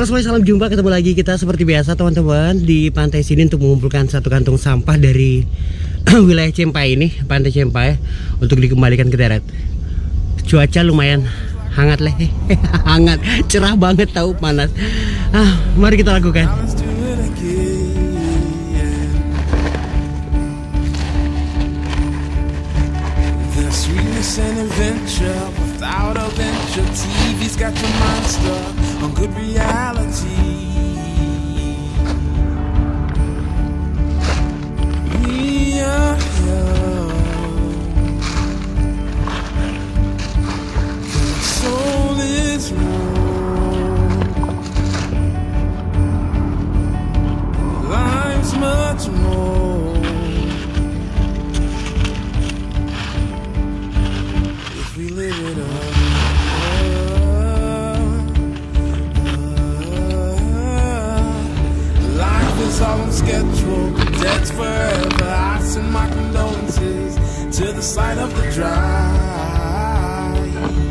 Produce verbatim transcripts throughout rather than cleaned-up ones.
Halo semuanya, salam jumpa, ketemu lagi kita seperti biasa teman-teman di pantai sini untuk mengumpulkan satu kantung sampah dari wilayah Cempai ini, pantai Cempai, untuk dikembalikan ke darat. Cuaca lumayan hangat leh, hangat, cerah banget tahu, panas. Ah, mari kita lakukan. An adventure without a venture. T V's got your monster on good reality. We are the soul is warm. Life's much more. All on schedule, dead's forever. I send my condolences to the side of the drive.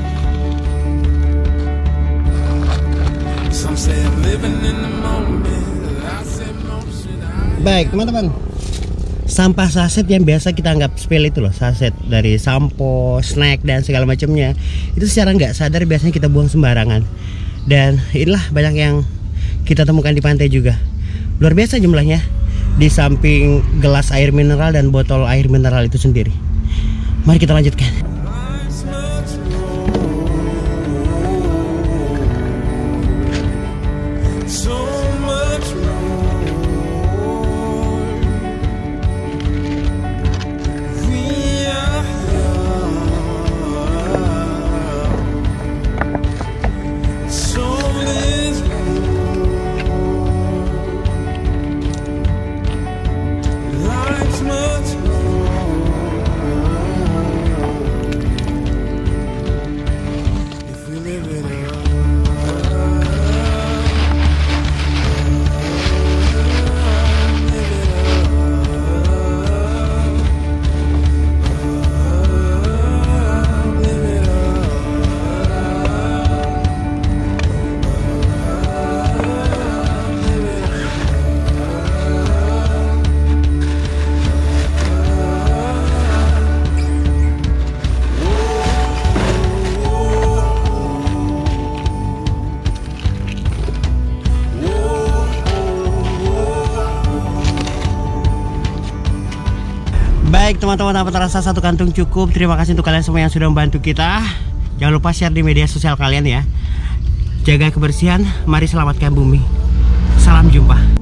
Some say I'm living in the moment. I say motion. Baik teman-teman, sampah saset yang biasa kita anggap sepele itu loh, saset dari sampo, snack dan segala macamnya, itu secara nggak sadar biasanya kita buang sembarangan. Dan inilah banyak yang kita temukan di pantai juga. Luar biasa jumlahnya, di samping gelas air mineral dan botol air mineral itu sendiri. Mari kita lanjutkan. Baik teman-teman, tanpa terasa satu kantung cukup. Terima kasih untuk kalian semua yang sudah membantu kita. Jangan lupa share di media sosial kalian ya. Jaga kebersihan, mari selamatkan bumi. Salam jumpa.